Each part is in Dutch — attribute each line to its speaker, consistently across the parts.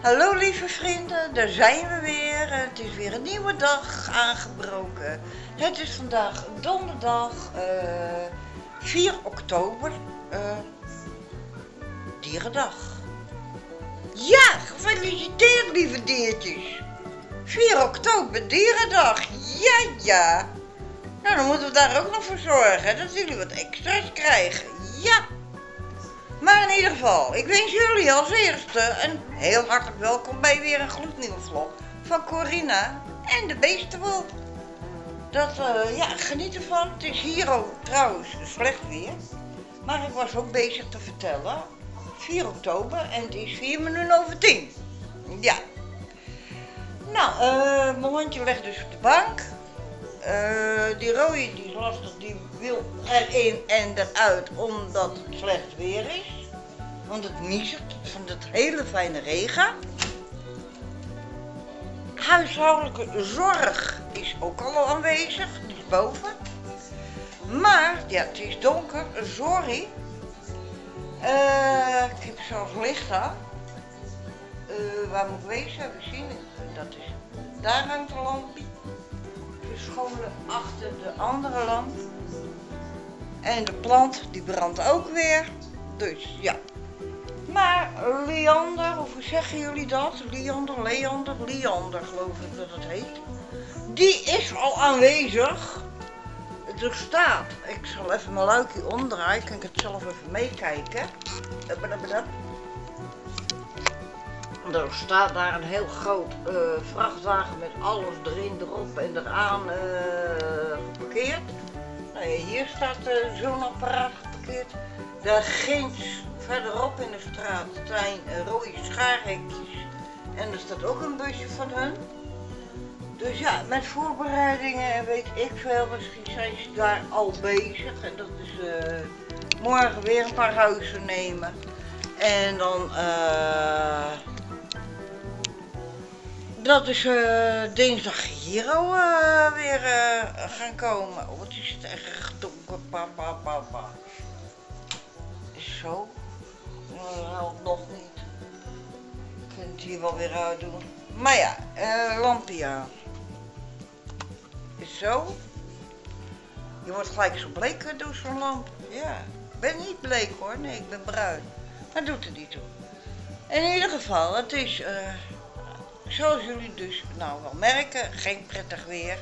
Speaker 1: Hallo lieve vrienden, daar zijn we weer. Het is weer een nieuwe dag aangebroken. Het is vandaag donderdag 4 oktober, Dierendag. Ja, gefeliciteerd lieve diertjes. 4 oktober, Dierendag. Ja. Nou, dan moeten we daar ook nog voor zorgen dat jullie wat extra's krijgen. Ja. Maar in ieder geval, ik wens jullie als eerste een heel hartelijk welkom bij weer een gloednieuwe vlog van Corina en de Beestenboel. Geniet ervan. Het is hier ook trouwens slecht weer, maar ik was ook bezig te vertellen. 4 oktober en het is 10:04. Ja. Nou, mijn hondje ligt dus op de bank. Die rode die is lastig, die wil erin en eruit omdat het slecht weer is. Want het niezt van het hele fijne regen. Huishoudelijke zorg is ook al aanwezig, die is boven. Maar, ja, het is donker, sorry. Ik heb zelfs licht aan. Waar moet ik wezen? We zien het. Dat is, daar hangt een lampje. Verscholen achter de andere lamp. En de plant die brandt ook weer. Dus ja. Maar Leander, of hoe zeggen jullie dat? Leander geloof ik dat het heet. Die is al aanwezig. Er staat, ik zal even mijn luikje omdraaien, kan ik het zelf even meekijken. Er staat daar een heel groot vrachtwagen met alles erin, erop en eraan geparkeerd. Nou ja, hier staat zo'n apparaat geparkeerd. Daar ginds verderop in de straat zijn rode schaarhekjes. En er staat ook een busje van hun. Dus ja, met voorbereidingen en weet ik veel, misschien zijn ze daar al bezig. En dat is morgen weer een paar huizen nemen. En dan dat is dinsdag hier al weer gaan komen. Oh, wat is het echt donker, papa. Zo. Helpt nog niet. Ik kan het hier wel weer uitdoen. Maar ja, lampje aan. Is zo. Je wordt gelijk zo bleek door zo'n lamp. Ja. Ik ben niet bleek hoor, nee, ik ben bruin. Maar doet er niet toe. In ieder geval, het is, zoals jullie dus nou wel merken, geen prettig weer.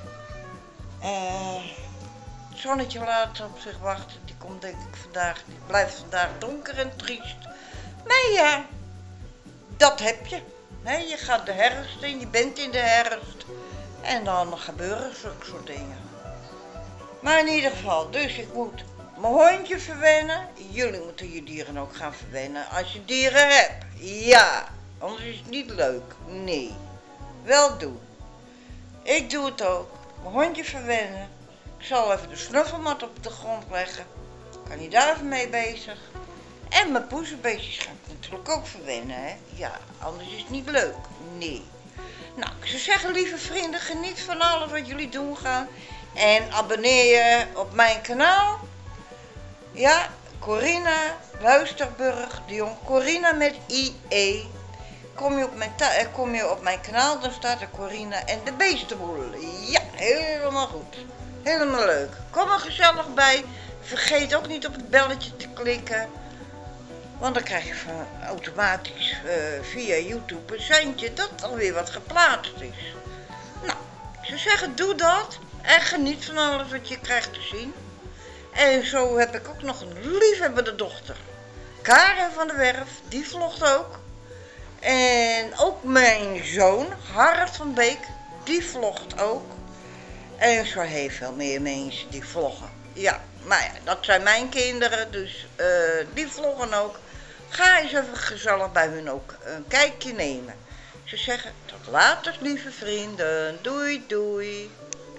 Speaker 1: Het zonnetje laat op zich wachten. Die komt denk ik vandaag, die blijft vandaag donker en triest. Maar ja, dat heb je. Je gaat de herfst in, je bent in de herfst. En dan gebeuren zulke soort dingen. Maar in ieder geval, dus ik moet mijn hondje verwennen. Jullie moeten je dieren ook gaan verwennen als je dieren hebt. Ja, anders is het niet leuk. Nee, wel doen. Ik doe het ook. Mijn hondje verwennen. Ik zal even de snuffelmat op de grond leggen. Kan je daar even mee bezig. En mijn poezenbeestjes ga ik natuurlijk ook verwennen, hè. Ja, anders is het niet leuk. Nee. Nou, ik zou zeggen, lieve vrienden, geniet van alles wat jullie doen gaan. En abonneer je op mijn kanaal. Ja, Corina Luisterburg de Jong. Corina met IE. Kom je op mijn kanaal, dan staat er Corina en de Beestenboel. Ja, helemaal goed. Helemaal leuk. Kom er gezellig bij. Vergeet ook niet op het belletje te klikken. Want dan krijg je automatisch via YouTube een seintje dat alweer wat geplaatst is. Nou, ik zou zeggen, doe dat. En geniet van alles wat je krijgt te zien. En zo heb ik ook nog een liefhebbende dochter. Karen van der Werf, die vlogt ook. En ook mijn zoon, Harald van Beek, die vlogt ook. En zo heel veel meer mensen die vloggen. Ja, maar ja, dat zijn mijn kinderen, dus die vloggen ook. Ga eens even gezellig bij hun ook een kijkje nemen. Ze zeggen, tot later lieve vrienden, doei.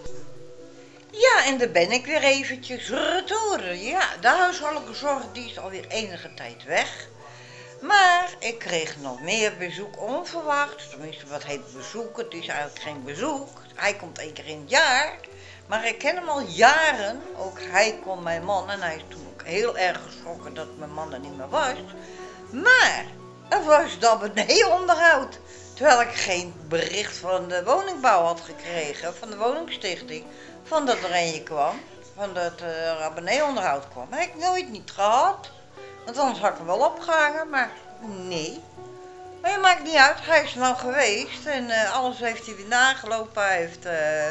Speaker 1: Ja, en daar ben ik weer eventjes retour. Ja, de huishoudelijke zorg die is alweer enige tijd weg. Maar ik kreeg nog meer bezoek onverwacht. Tenminste, wat heet bezoek? Het is eigenlijk geen bezoek. Hij komt 1 keer in het jaar. Maar ik ken hem al jaren. Ook hij kon mijn man. En hij is toen ook heel erg geschrokken dat mijn man er niet meer was. Maar Dat was het abonneeonderhoud. Terwijl ik geen bericht van de woningbouw had gekregen, van de woningstichting, van dat er eentje kwam, van dat abonneeonderhoud kwam. Dat heb ik nooit niet gehad, want anders had ik hem wel opgehangen, maar nee. Maar het maakt niet uit, hij is er nou geweest en alles heeft hij weer nagelopen. Hij heeft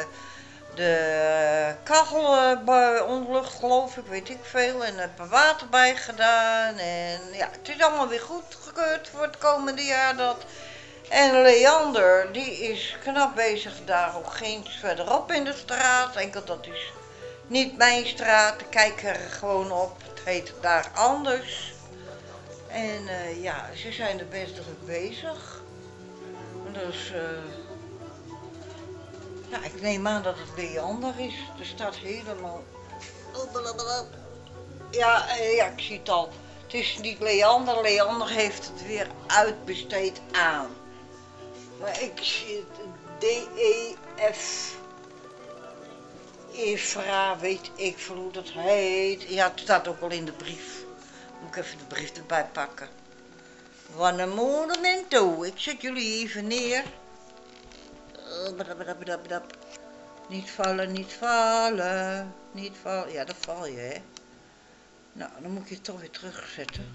Speaker 1: de kachel onderlucht, geloof ik, weet ik veel, en een paar water bij gedaan. En ja, het is allemaal weer goedgekeurd voor het komende jaar dat. En Leander, die is knap bezig daar ook geen verderop in de straat. Enkel dat is niet mijn straat, ik kijk er gewoon op, het heet daar anders. En ja, ze zijn er best druk bezig. Dus ja, ik neem aan dat het Leander is. Er staat helemaal. Ja, ja, ik zie het al. Het is niet Leander. Leander heeft het weer uitbesteed aan. Maar ik zie het. D-E-F. Efra, weet ik veel hoe dat heet. Ja, het staat ook al in de brief. Moet ik even de brief erbij pakken. Wat een monumento. Ik zet jullie even neer. Niet vallen, niet vallen. Niet vallen. Ja, dan val je, hè. Nou, dan moet je het toch weer terugzetten.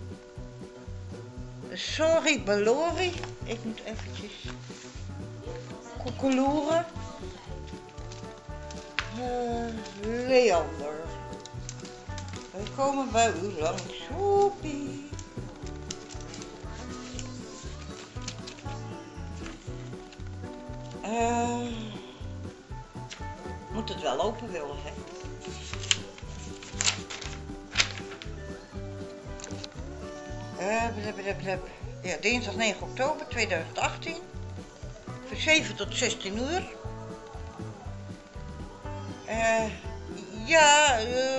Speaker 1: Sorry, Balori. Ik moet eventjes koekeloeren. Leander. Wij komen bij u langs. Soepie. Moet het wel open willen, hè? Ja, dinsdag 9 oktober 2018. Van 7 tot 16 uur. Ja,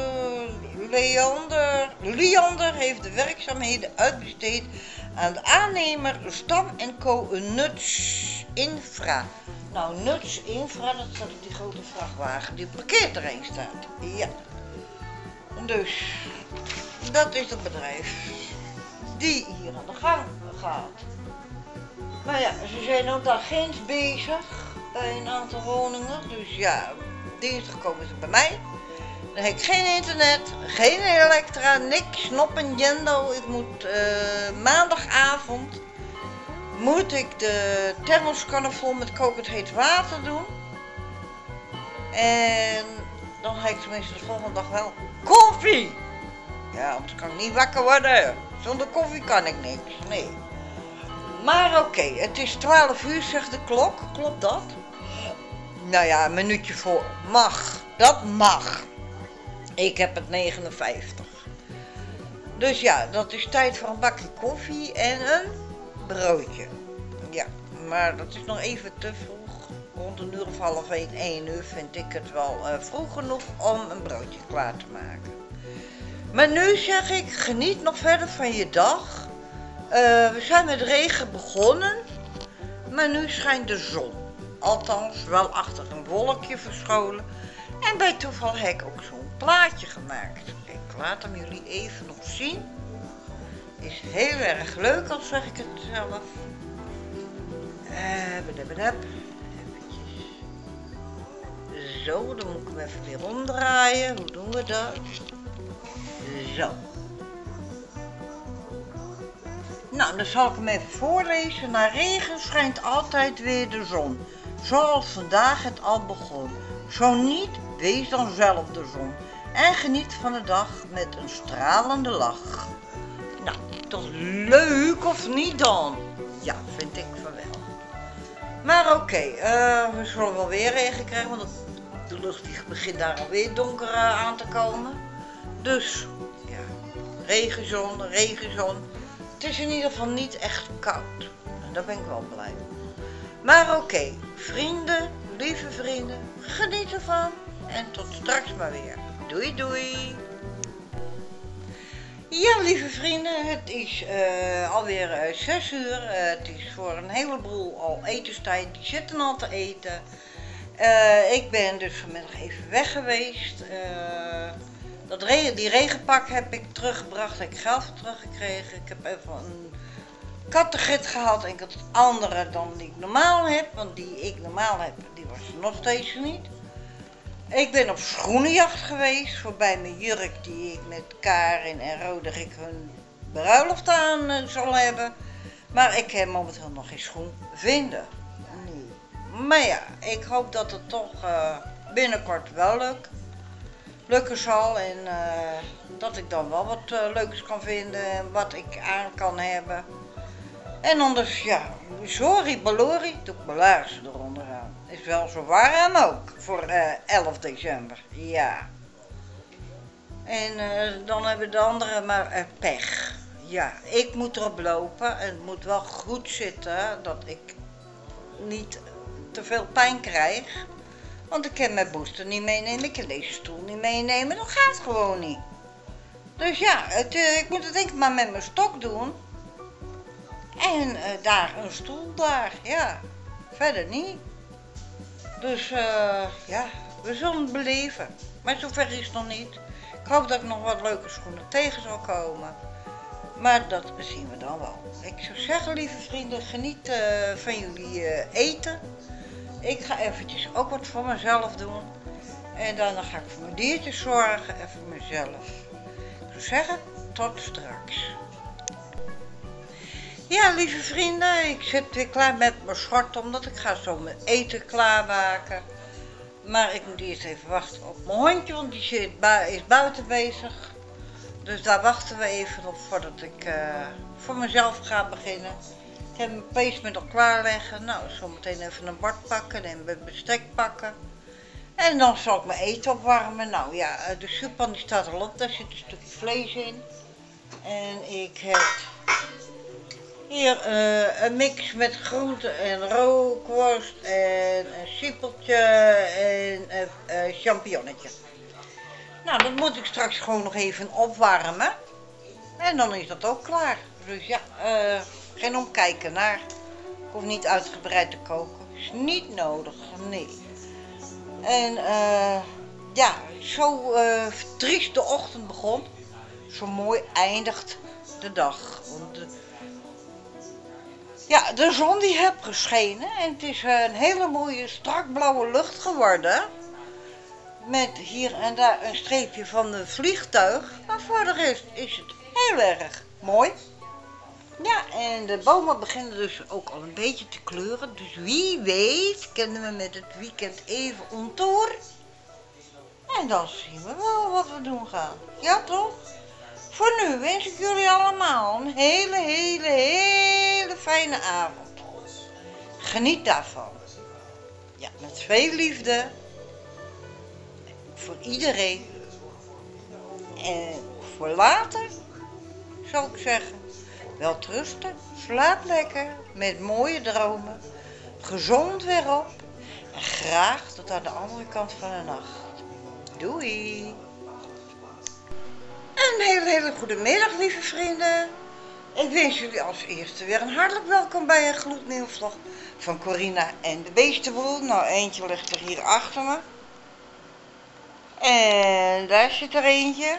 Speaker 1: Leander heeft de werkzaamheden uitbesteed aan de aannemer Stam & Co. Nuts Infra. Nou, Nuts Infra, dat staat op die grote vrachtwagen die op parkeerterrein staat. Ja. Dus, dat is het bedrijf die hier aan de gang gaat. Maar ja, ze zijn ook daar ginds bezig bij een aantal woningen. Dus ja, dinsdag komen ze bij mij. Dan heb ik geen internet, geen elektra, niks, nop en jendo. Ik moet maandagavond moet ik de thermoskannen vol met kokend heet water doen. En dan heb ik tenminste de volgende dag wel koffie. Ja, anders kan ik niet wakker worden. Zonder koffie kan ik niks, nee. Maar oké, het is 12 uur, zegt de klok. Klopt dat? Nou ja, een minuutje voor. Mag. Dat mag. Ik heb het 59. Dus ja, dat is tijd voor een bakje koffie en een broodje. Ja, maar dat is nog even te vroeg. Rond een uur of half 1 uur vind ik het wel vroeg genoeg om een broodje klaar te maken. Maar nu zeg ik, geniet nog verder van je dag. We zijn met regen begonnen, maar nu schijnt de zon. Althans, wel achter een wolkje verscholen. En bij toeval heb ik ook zo'n plaatje gemaakt. Ik laat hem jullie even nog zien. Is heel erg leuk, al zeg ik het zelf. Eventjes. Zo, dan moet ik hem even weer omdraaien. Hoe doen we dat? Zo. Nou, dan zal ik hem even voorlezen. Na regen schijnt altijd weer de zon. Zoals vandaag het al begon. Zo niet, wees dan zelf de zon. En geniet van de dag met een stralende lach. Nou, toch leuk of niet dan? Ja, vind ik van wel. Maar oké, we zullen wel weer regen krijgen, want de lucht die begint daar alweer donker aan te komen. Dus, ja, regenzon, regenzon. Het is in ieder geval niet echt koud. En daar ben ik wel blij mee. Maar oké, vrienden, lieve vrienden, geniet ervan. En tot straks maar weer. Doei doei. Ja, lieve vrienden, het is alweer 6 uur. Het is voor een heleboel al etenstijd. Die zitten al te eten. Ik ben dus vanmiddag even weg geweest. Die regenpak heb ik teruggebracht. Heb ik geld voor teruggekregen. Ik heb even een kattengids gehad en ik had andere dan die ik normaal heb. Want die ik normaal heb, die was er nog steeds niet. Ik ben op schoenenjacht geweest voorbij mijn jurk die ik met Karin en Roderick hun bruiloft aan zal hebben. Maar ik heb momenteel nog geen schoen vinden. Nee. Maar ja, ik hoop dat het toch binnenkort wel lukken zal. En dat ik dan wel wat leuks kan vinden en wat ik aan kan hebben. En anders, ja, sorry Balori, doe ik mijn laarzen eronder aan. Is wel zo waar en ook voor 11 december, ja. En dan hebben de anderen maar pech. Ja, ik moet erop lopen en het moet wel goed zitten dat ik niet te veel pijn krijg. Want ik kan mijn booster niet meenemen, ik kan deze stoel niet meenemen, dat gaat gewoon niet. Dus ja, ik moet het denk ik maar met mijn stok doen. En daar een stoel daar, ja, verder niet. Dus ja, we zullen het beleven. Maar zover is het nog niet. Ik hoop dat ik nog wat leuke schoenen tegen zal komen. Maar dat zien we dan wel. Ik zou zeggen, lieve vrienden, geniet van jullie eten. Ik ga eventjes ook wat voor mezelf doen. En daarna ga ik voor mijn diertjes zorgen en voor mezelf. Ik zou zeggen, tot straks. Ja, lieve vrienden, ik zit weer klaar met mijn schort, omdat ik ga zo mijn eten klaarmaken. Maar ik moet eerst even wachten op mijn hondje, want die is buiten bezig. Dus daar wachten we even op voordat ik voor mezelf ga beginnen. Ik heb mijn placement al klaarleggen. Nou, zometeen even een bord pakken en mijn bestek pakken. En dan zal ik mijn eten opwarmen. Nou ja, de soeppan die staat al op, daar zit een stukje vlees in. En ik heb hier een mix met groenten en rookworst en een siepeltje en een champignonnetje. Nou, dat moet ik straks gewoon nog even opwarmen. En dan is dat ook klaar. Dus ja, geen omkijken naar. Ik hoef niet uitgebreid te koken. Is niet nodig, nee. En ja, zo triest de ochtend begon. Zo mooi eindigt de dag. Want ja, de zon die heeft geschenen en het is een hele mooie strak blauwe lucht geworden. Met hier en daar een streepje van een vliegtuig. Maar voor de rest is het heel erg mooi. Ja, en de bomen beginnen dus ook al een beetje te kleuren. Dus wie weet kunnen we met het weekend even ontoer. En dan zien we wel wat we doen gaan. Ja toch? Voor nu wens ik jullie allemaal een hele fijne avond. Geniet daarvan. Ja, met veel liefde. Voor iedereen. En voor later zou ik zeggen, welterusten, slaap lekker, met mooie dromen, gezond weer op en graag tot aan de andere kant van de nacht. Doei! Een hele goede middag, lieve vrienden. Ik wens jullie als eerste weer een hartelijk welkom bij een gloednieuwe vlog van Corina en de Beestenboel. Nou, eentje ligt er hier achter me. En daar zit er eentje.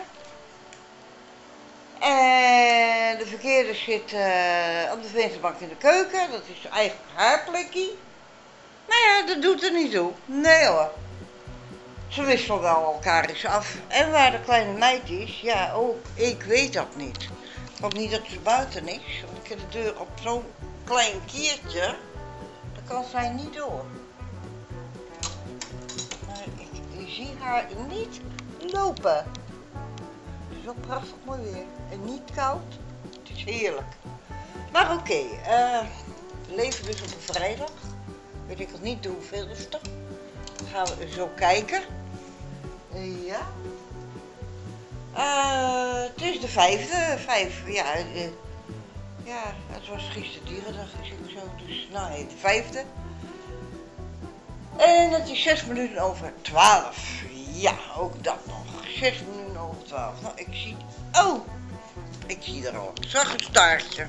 Speaker 1: En de verkeerde zit op de vensterbank in de keuken. Dat is eigenlijk haar plekje. Maar ja, dat doet er niet toe. Nee hoor. Ze wisselen wel elkaar eens af. En waar de kleine meid is, ja ook, ik weet dat niet. Ik hoop niet dat ze buiten is. Want ik heb de deur op zo'n klein kiertje. Dan kan zij niet door. Maar ik zie haar niet lopen. Het is wel prachtig mooi weer. En niet koud. Het is heerlijk. Maar oké, we leven dus op een vrijdag. Weet ik nog niet de hoeveelste. Dan gaan we zo kijken. Ja. Het is de 5e. Ja, ja, het was gisteren dierendag, is ook zo. Dus, nou nee, de 5e. En het is 6 minuten over 12. Ja, ook dat nog. 6 minuten over 12. Nou, ik zie... Oh! Ik zie er al. Ik zag een staartje.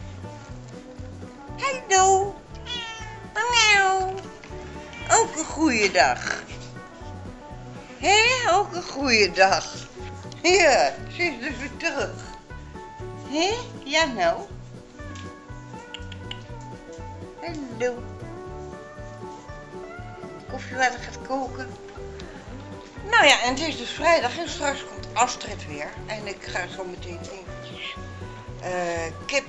Speaker 1: Hallo! Miauw! Ook een goeie dag. Hé, ook een goeie dag. Ja, ze is dus weer terug. Hé? Ja nou. Hallo. Koffiewater gaat koken. Nou ja, en het is dus vrijdag en straks komt Astrid weer. En ik ga zo meteen eventjes kip.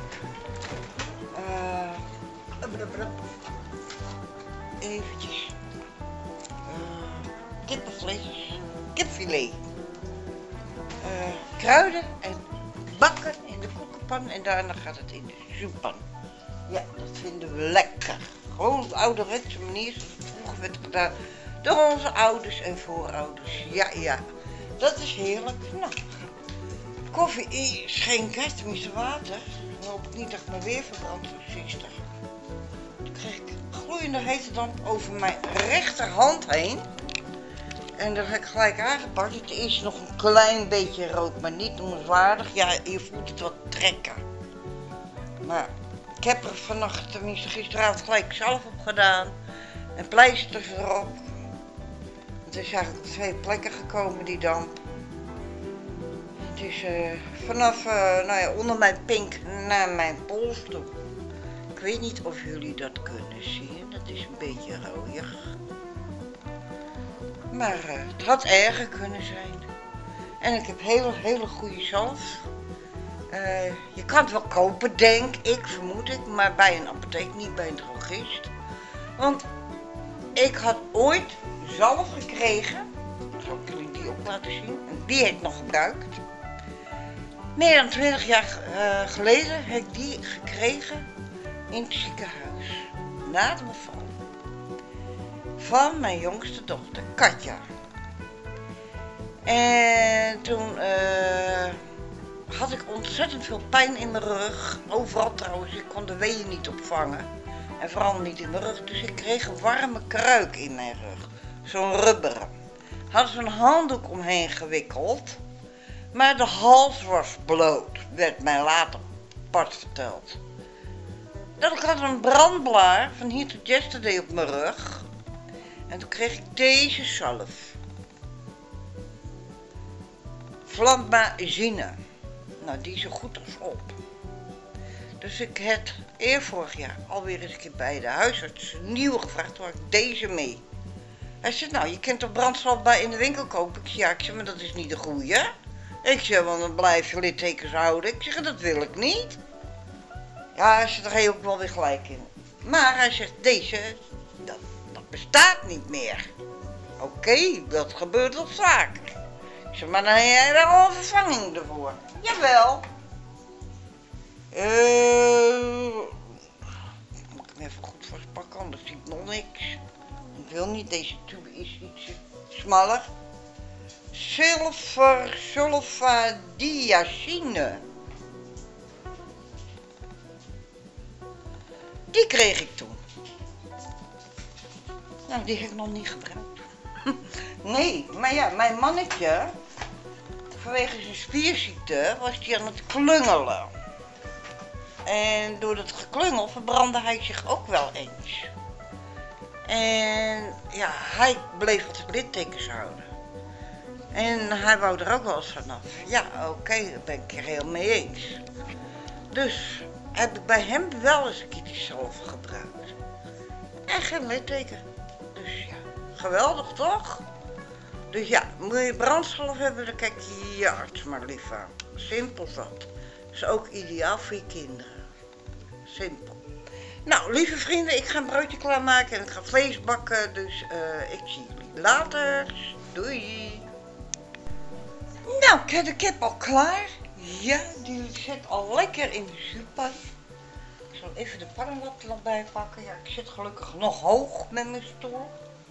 Speaker 1: Eventjes kippenvlees. Kipfilet. Kruiden en bakken in de koekenpan. En daarna gaat het in de soeppan. Ja, dat vinden we lekker. Gewoon op de ouderwetse manier zoals het vroeger werd gedaan door onze ouders en voorouders. Ja, dat is heerlijk. Nou, koffie schenken, tenminste water. Dan hoop ik niet dat ik me weer verbrand voor 60. Dan krijg ik gloeiende hete damp over mijn rechterhand heen. En dat heb ik gelijk aangepakt. Het is nog een klein beetje rood, maar niet noemenswaardig. Ja, je voelt het wat trekken. Maar ik heb er vannacht, tenminste gisteravond, gelijk zelf op gedaan. En pleisters erop. Het is eigenlijk op 2 plekken gekomen, die damp. Het is vanaf onder mijn pink naar mijn pols toe. Ik weet niet of jullie dat kunnen zien. Dat is een beetje rooiig. Maar het had erger kunnen zijn. En ik heb hele goede zalf. Je kan het wel kopen, denk ik, vermoed ik, maar bij een apotheek, niet bij een drogist. Want ik had ooit zalf gekregen, zal ik jullie die ook laten zien, en die heb ik nog gebruikt. Meer dan 20 jaar geleden heb ik die gekregen in het ziekenhuis, na de bevalling van mijn jongste dochter, Katja. En toen had ik ontzettend veel pijn in mijn rug. Overal trouwens, ik kon de weeën niet opvangen. En vooral niet in mijn rug. Dus ik kreeg een warme kruik in mijn rug. Zo'n rubberen. Hadden ze een handdoek omheen gewikkeld. Maar de hals was bloot. Werd mij later apart verteld. Dat ik had een brandblaar van Heat to Yesterday op mijn rug. En toen kreeg ik deze zalf. Flambazine. Nou, die is zo goed als op. Dus ik heb vorig jaar alweer eens een keer bij de huisarts een nieuwe gevraagd, waar ik deze mee. Hij zegt, nou, je kunt er brandstof bij in de winkel kopen. Ik zeg, ja, maar dat is niet de goeie. Ik zeg, want dan blijf je littekens houden. Ik zeg, dat wil ik niet. Ja, hij zegt, daar heb je ook wel weer gelijk in. Maar hij zegt, deze, dat bestaat niet meer. Oké, dat gebeurt wel vaker. Ik zeg, maar dan heb jij wel een vervanging ervoor. Jawel. Moet ik hem even goed vastpakken, anders zie ik nog niks. Ik wil niet, deze tube is iets smaller. Sulfadiazine. Die kreeg ik toen. Nou, die heb ik nog niet gebruikt. Nee, maar ja, mijn mannetje, vanwege zijn spierziekte, was hij aan het klungelen. En door dat geklungel verbrandde hij zich ook wel eens. En ja, hij bleef altijd littekens houden. En hij wou er ook wel eens vanaf. Ja, oké, daar ben ik er heel mee eens. Dus heb ik bij hem wel eens een keer zalf gebruikt. En geen litteken. Dus ja, geweldig toch? Dus ja, moet je brandstof hebben, dan kijk je je arts maar lief aan. Simpel zat. Is ook ideaal voor je kinderen. Simpel. Nou, lieve vrienden, ik ga een broodje klaarmaken en ik ga vlees bakken. Dus ik zie jullie later. Doei. Nou, ik heb de kip al klaar. Ja, die zit al lekker in de soeppan. Ik zal even de pannenlap er nog bij pakken. Ja, ik zit gelukkig nog hoog met mijn stoel.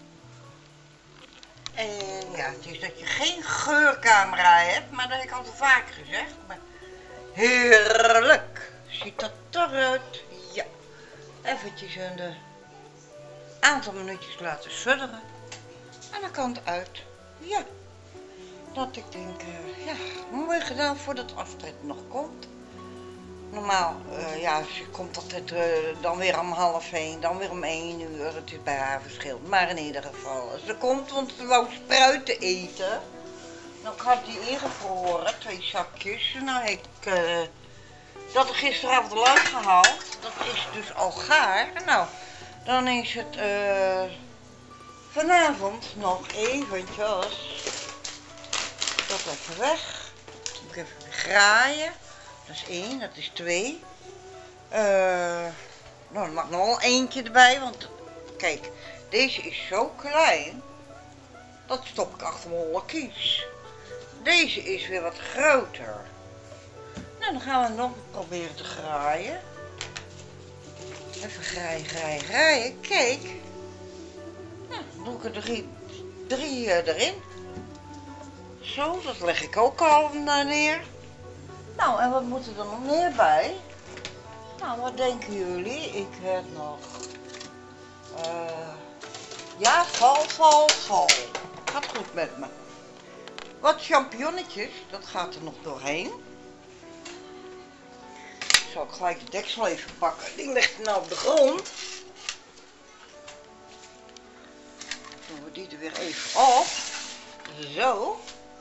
Speaker 1: En ja, het is dat je geen geurcamera hebt, maar dat heb ik al te vaak gezegd. Maar heerlijk. Ziet dat eruit? Ja. Eventjes een aantal minuutjes laten sudderen. En dan kan het uit. Ja. Dat ik denk, ja, mooi gedaan voordat Astrid nog komt. Normaal, ja, ze komt altijd dan weer om 12:30, dan weer om 1 uur. Het is bij haar verschil. Maar in ieder geval, ze komt, want ze wou spruiten eten. Nou, ik had die ingevroren, 2 zakjes. En nou heb ik dat er gisteravond al uitgehaald. Dat is dus al gaar. Nou, dan is het vanavond nog eventjes. Dat even weg. Dan moet ik even graaien. Dat is 1, dat is 2. Nou, er mag nog wel eentje erbij, want kijk, deze is zo klein. Dat stop ik achter mijn holle kies. Deze is weer wat groter. Nou, dan gaan we nog proberen te graaien. Even graaien. Kijk. Nou, dan doe ik er drie erin. Zo, dat leg ik ook al daar neer. Nou, en wat moet er dan nog meer bij? Nou, wat denken jullie? Ik heb nog... ja, val. Gaat goed met me. Wat champignonnetjes, dat gaat er nog doorheen. Zal ik gelijk de deksel even pakken. Die ligt nou op de grond. Doen we die er weer even op. Zo.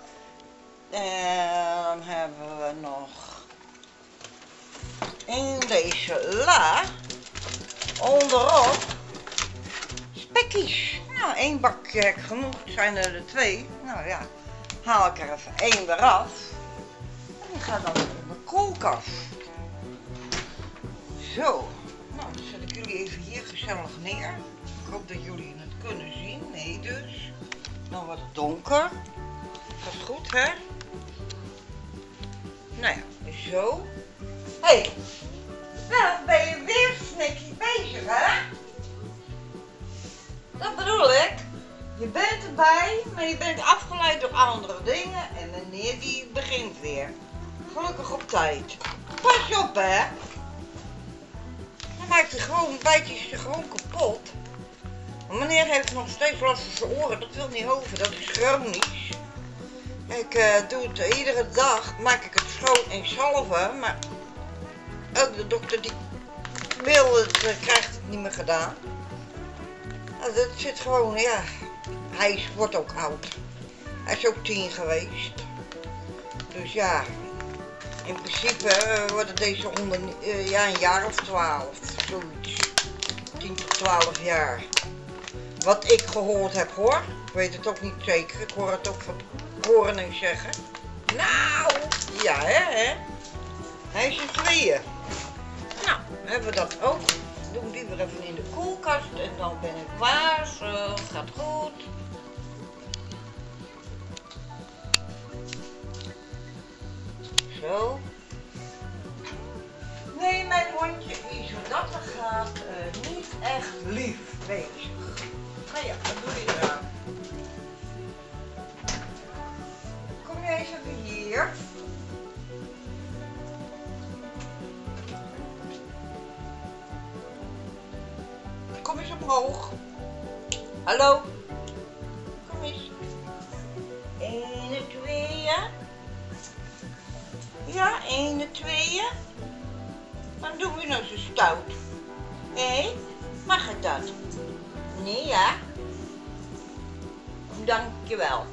Speaker 1: En dan hebben we nog in deze la onderop spekkies. Nou, 1 bakje heb ik genoeg. Het zijn er 2. Nou ja, haal ik er even 1 eraf. En die gaat dan in de koelkast. Zo, nou dan zet ik jullie even hier gezellig neer. Ik hoop dat jullie het kunnen zien. Nee dus. Dan wordt het donker. Gaat goed, hè? Nou ja, zo. Hé, nou ben je weer snikkie bezig, hè? Dat bedoel ik. Je bent erbij, maar je bent afgeleid door andere dingen. En meneer die begint weer. Gelukkig op tijd. Pas op, hè? Dan maakt hij gewoon, bijt hij ze gewoon kapot. Maar meneer heeft nog steeds last van zijn oren. Dat wil niet hoeven, dat is chronisch. Ik doe het iedere dag, maak ik het schoon en zalven. Maar ook de dokter die wil het, krijgt het niet meer gedaan. Nou, dat zit gewoon, ja. Hij wordt ook oud. Hij is ook 10 geweest. Dus ja. In principe worden deze honden ja, een jaar of 12, zoiets. 10 tot 12 jaar. Wat ik gehoord heb hoor. Ik weet het ook niet zeker. Ik hoor het ook van horen en zeggen. Nou, ja hè. Hij is in 2. Nou, hebben we dat ook. Doen die weer even in de koelkast en dan ben ik klaar. Zo, gaat goed. Zo. Nee, mijn hondje is wat dat gaat niet echt lief bezig. Nou ja, wat doe je eraan? Kom je eens even hier. Kom eens omhoog. Hallo. Kom eens. 1 en 2. Ja, 1 en 2. Waarom doen we nou zo stout? Hé, mag ik dat? Nee, ja. Dankjewel.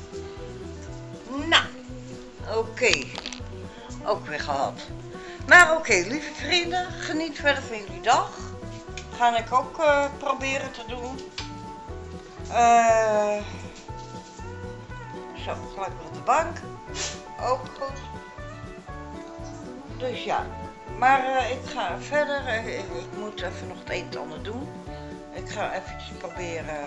Speaker 1: Nou, oké. Ook weer gehad. Maar oké, lieve vrienden, geniet verder van jullie dag. Ga ik ook proberen te doen. Zo, gelijk weer op de bank. Ook goed. Dus ja. Maar ik ga verder. Ik moet even nog het een en ander doen. Ik ga eventjes proberen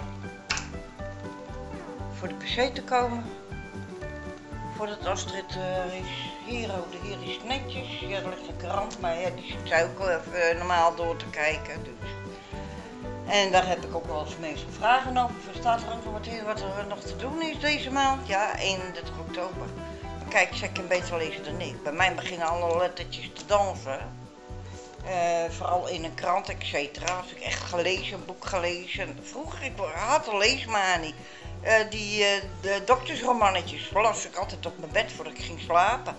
Speaker 1: voor de pc te komen. Voordat Astrid is. Hier is het netjes. Ja, er ligt een krant, maar ja, die zit ook wel even normaal door te kijken. Dus. En daar heb ik ook wel eens meestal vragen over. Staat er ook wat er nog te doen is deze maand? Ja, 31 oktober. Maar kijk, zij kan beter lezen dan ik. Bij mij beginnen alle lettertjes te dansen. Vooral in een krant, et cetera. Als ik echt gelezen, een boek gelezen. Vroeger, ik had een leesmanie. De doktersromannetjes las ik altijd op mijn bed voordat ik ging slapen.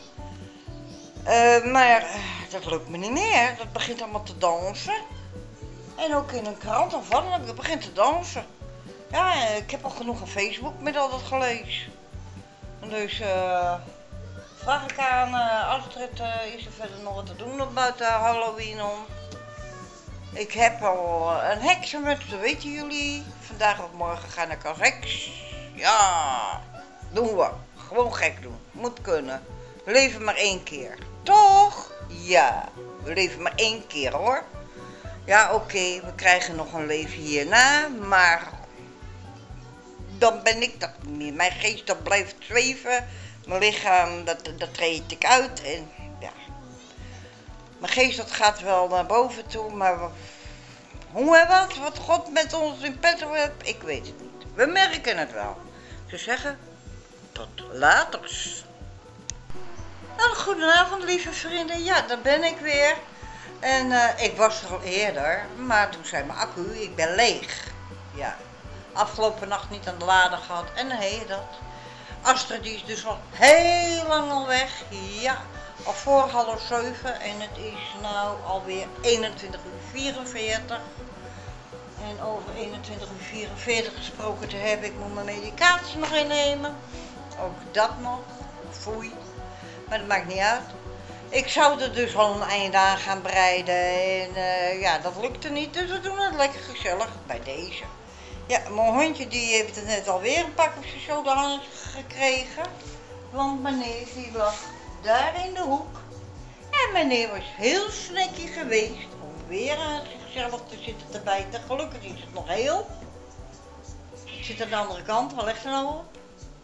Speaker 1: Maar dat lukt me niet meer. Dat begint allemaal te dansen. En ook in een krant of wat, dat begint te dansen. Ja, ik heb al genoeg aan Facebook met al dat gelezen. Dus vraag ik aan Astrid, is er verder nog wat te doen op buiten Halloween om? Ik heb al een heksenmuts, dat weten jullie. Vandaag of morgen ga ik als heks. Ja, doen we. Gewoon gek doen. Moet kunnen. We leven maar 1 keer. Toch? Ja, we leven maar 1 keer hoor. Ja, oké, we krijgen nog een leven hierna, maar dan ben ik dat niet meer. Mijn geest dat blijft zweven. Mijn lichaam, dat treed ik uit en ja. Mijn geest dat gaat wel naar boven toe, maar hoe en wat God met ons in petto heeft, ik weet het niet. We merken het wel. Ze zeggen, tot laters. Nou, goedenavond lieve vrienden, ja daar ben ik weer. En ik was er al eerder, maar toen zei mijn accu, ik ben leeg. Ja, afgelopen nacht niet aan de lader gehad en dan heet je dat. Astrid die is dus al heel lang al weg, ja, al voor 6:30 en het is nou alweer 21:44. En over 21:44 gesproken te hebben, ik moet mijn medicatie nog innemen. Ook dat nog, foei, maar dat maakt niet uit. Ik zou er dus al een einde aan gaan breiden en ja, dat lukte niet, dus we doen het lekker gezellig bij deze. Ja, mijn hondje die heeft het net alweer een pak op zijn zodenhangers gekregen, want mijn neef die lag daar in de hoek. En mijn neef was heel snacky geweest om weer aan zichzelf te zitten te bijten. Gelukkig is het nog heel. Het zit aan de andere kant, waar ligt het nou op?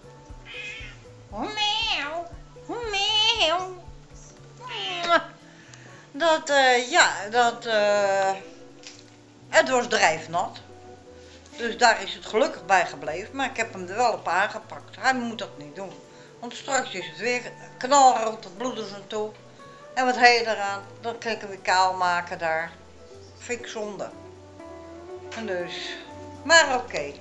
Speaker 1: Meeuw, meeuw. Het was drijfnat. Dus daar is het gelukkig bij gebleven, maar ik heb hem er wel op aangepakt. Hij moet dat niet doen. Want straks is het weer knalrood tot bloeders aan toe. En wat heet je eraan? Dan kan ik hem weer kaal maken daar. Vind ik zonde. En dus. Maar oké.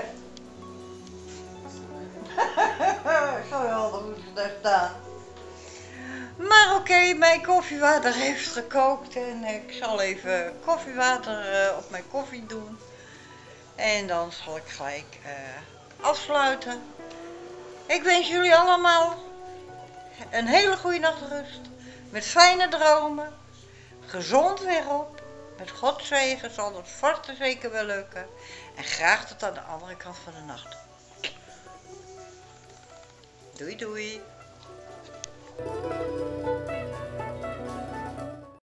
Speaker 1: Zo helder moet ze daar staan. Maar oké, mijn koffiewater heeft gekookt en ik zal even koffiewater op mijn koffie doen. En dan zal ik gelijk afsluiten. Ik wens jullie allemaal een hele goede nachtrust. Met fijne dromen. Gezond weer op. Met Gods zegen zal het vast en zeker wel lukken. En graag tot aan de andere kant van de nacht. Doei doei.